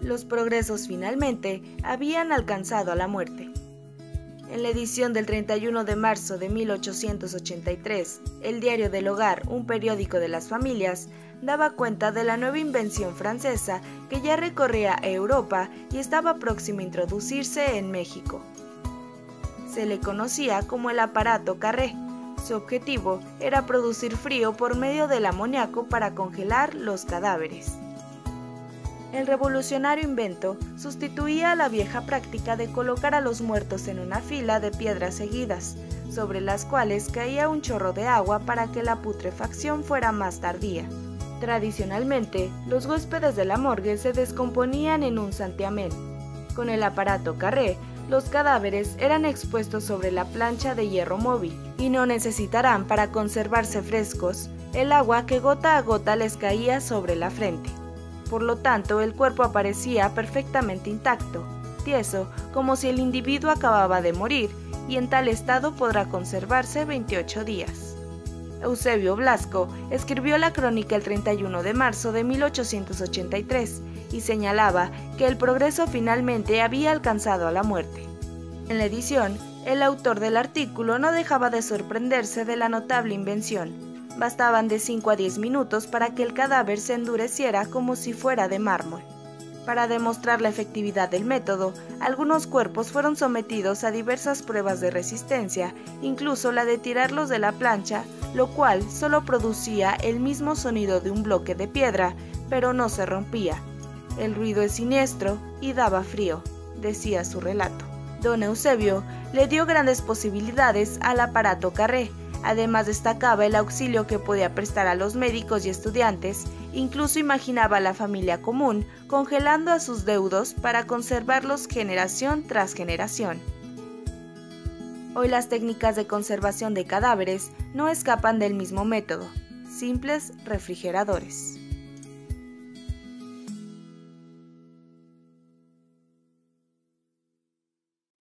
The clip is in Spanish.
Los progresos finalmente habían alcanzado a la muerte. En la edición del 31 de marzo de 1883, el Diario del Hogar, un periódico de las familias, daba cuenta de la nueva invención francesa que ya recorría Europa y estaba próxima a introducirse en México. Se le conocía como el aparato Carré. Su objetivo era producir frío por medio del amoníaco para congelar los cadáveres. El revolucionario invento sustituía a la vieja práctica de colocar a los muertos en una fila de piedras seguidas, sobre las cuales caía un chorro de agua para que la putrefacción fuera más tardía. Tradicionalmente, los huéspedes de la morgue se descomponían en un santiamén. Con el aparato Carré, los cadáveres eran expuestos sobre la plancha de hierro móvil y no necesitarán para conservarse frescos el agua que gota a gota les caía sobre la frente. Por lo tanto, el cuerpo aparecía perfectamente intacto, tieso, como si el individuo acababa de morir, y en tal estado podrá conservarse 28 días. Eusebio Blasco escribió la crónica el 31 de marzo de 1883 y señalaba que el progreso finalmente había alcanzado a la muerte. En la edición, el autor del artículo no dejaba de sorprenderse de la notable invención. Bastaban de 5 a 10 minutos para que el cadáver se endureciera como si fuera de mármol. Para demostrar la efectividad del método, algunos cuerpos fueron sometidos a diversas pruebas de resistencia, incluso la de tirarlos de la plancha, lo cual solo producía el mismo sonido de un bloque de piedra, pero no se rompía. El ruido es siniestro y daba frío, decía su relato. Don Eusebio le dio grandes posibilidades al aparato Carré. Además destacaba el auxilio que podía prestar a los médicos y estudiantes, incluso imaginaba a la familia común congelando a sus deudos para conservarlos generación tras generación. Hoy las técnicas de conservación de cadáveres no escapan del mismo método: simples refrigeradores.